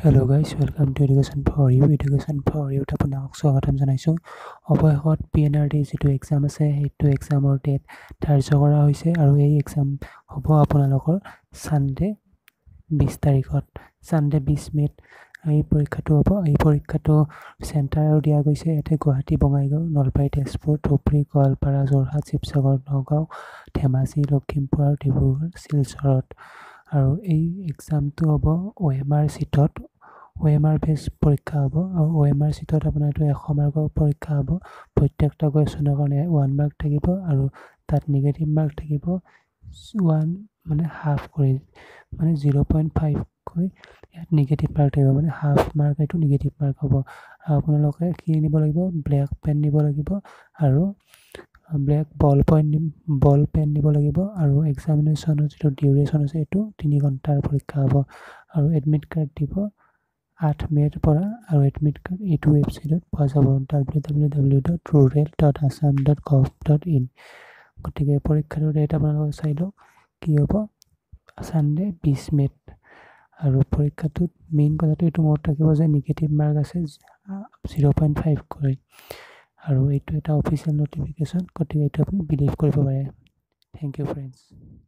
Hello guys, welcome to Education for You. Education for You আপোনাক স্বাগতম জনাইছো। অবশেষত P&RD যেটো এক্সাম আছে হেতু এক্সামৰ ডেট ধাৰ্য কৰা হৈছে আৰু এই এক্সাম হ'ব আপোনালোকৰ সানডে 20 তাৰিখত সানডে 20 মেত এই পৰীক্ষাটো হ'ব। এই পৰীক্ষাটো চেণ্টাৰ দিয়া গৈছে এতে গুৱাহাটী বঙাইগাঁও নলবাৰী তেজপুৰ ধুবুৰী গোৱালপাৰা যোৰহাট শিৱসাগৰ নগাঁও ধেমাজি লখিমপুৰ আৰু ডিব্ৰুগড় শিলচৰত আৰু এই এক্সামটো হ'ব OMR সিটত OMR বেস পৰীক্ষা হ'ব আৰু OMR সিটত আপোনাৰ এটো 100 মাৰ্কৰ পৰীক্ষা হ'ব। প্ৰত্যেকটা কোৱেশ্চনৰ কাৰণে 1 মাৰ্ক থাকিব আৰু তাত নেগেটিভ মাৰ্ক থাকিব 1 মানে হাফ কৰি মানে 0.5 কৈ ইয়াত নেগেটিভ মাৰ্ক থাকিব মানে হাফ মাৰ্ক এটো নেগেটিভ মাৰ্ক হ'ব। আপোনালোকে কি নিব লাগিব ব্ল্যাক পেন নিব লাগিব আৰু ব্ল্যাক বল পেন নিব লাগিব আৰু এক্সামিনেশনৰ যেটো ডিউৰেচন আছে এটো 3 ঘণ্টাৰ পৰীক্ষা হ'ব আৰু এডমিট কাৰ্ড দিব 8 মেৰ পৰা আৰু এডমিট কাৰ্ড এটো ৱেবসাইটত পোৱা যাব www.rural.assam.gov.in গতিকে পৰীক্ষাৰ ডেট আপোনালোকে চাই লওক কি হ'ব সানডে 20 মেত আৰু পৰীক্ষাটোত মেইন কথাটো এটো মনত ৰাখিব যে নেগেটিভ মাৰ্ক আছে 0.5 কৰি আৰু এটো এটা অফিচিয়েল নটিফিকেশন গতিকে এটো আপুনি বিলিভ কৰিব পাৰে। Thank you friends.